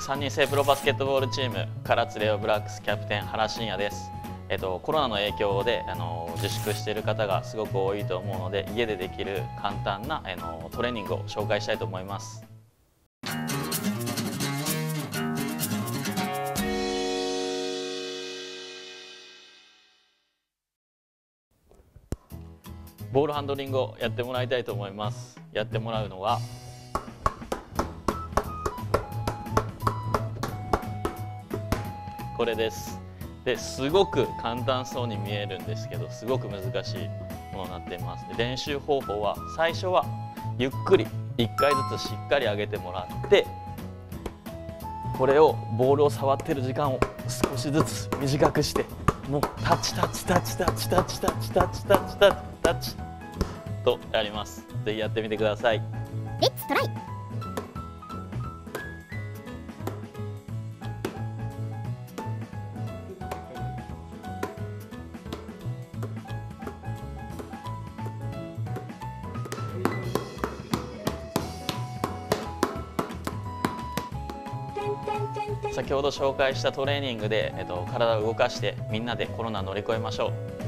3人制プロバスケットボールチーム唐津レオブラックスキャプテン原信也です。コロナの影響で自粛している方がすごく多いと思うので、家でできる簡単なトレーニングを紹介したいと思います。ボールハンドリングをやってもらいたいと思います。やってもらうのはこれです。すごく簡単そうに見えるんですけど、すごく難しいものになっています。練習方法は、最初はゆっくり1回ずつしっかり上げてもらって、これをボールを触ってる時間を少しずつ短くして、もうタッチタッチタッチタッチタッチタッチタッチタッチタッチタッチとやります。ぜひやってみてください。 レッツトライ。 先ほど紹介したトレーニングで、体を動かしてみんなでコロナ乗り越えましょう。